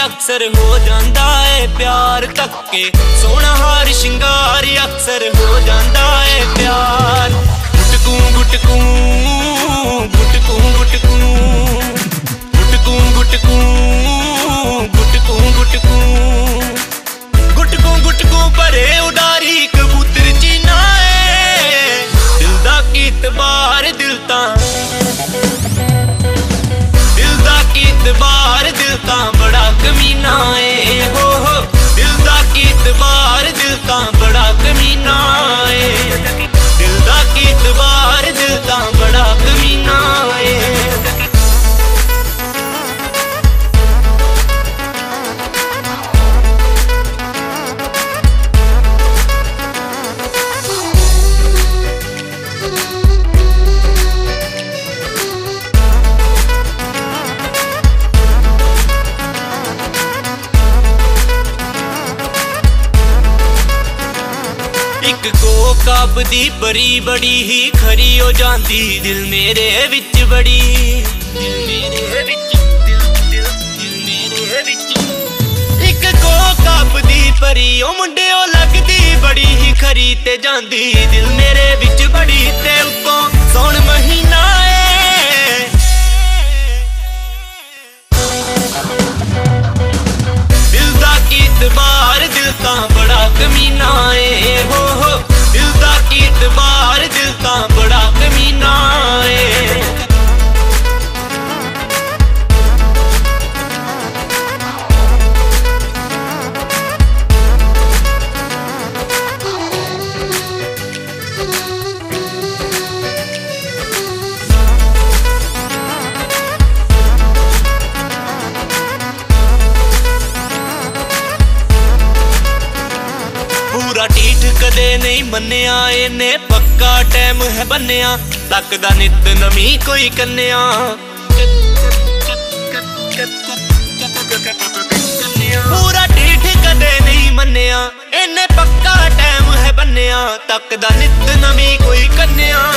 अक्सर हो जाता है प्यार धक्के सोना हार शिंगार अक्सर हो जाता है प्यार गुटकू गुटकू गुटकू गुटकू गुटकू गुटकू गुटकू गुटकू गुटकू गुटकू भरे उडारी कबूतर चीना है दिल दा कीतबार दिल तां बड़ा कमीना है हो दिल दा कीतबार दिल तां बड़ा कमीना है दिल दा कीतबार दिल तां बड़ा कमीना है एक कोकब दी बरी बड़ी ही खरी हो जाती दिल मेरे विच बड़ी दिल मेरे विच दिल मेरे विच एक कोकब दी परी ओ मुंडे ओ लगदी बड़ी ही खरी ते जांदी दिल मेरे विच बड़ी ते उत्तों सौण महीना है दिल दा कीतबार दिल तां बड़ा कमीना है हो दिल दा कीतबार दिल तां बड़ा कमीना है पूरा ढीठ कदे नहीं मन्निया इन्ने पक्का टाइम है बन्निया तकदा नित नमी कोई कन्या पूरा ढीठ कदे नहीं मन्निया इन्ने पक्का टाइम है बन्निया तकदा नित नमी कोई कन्या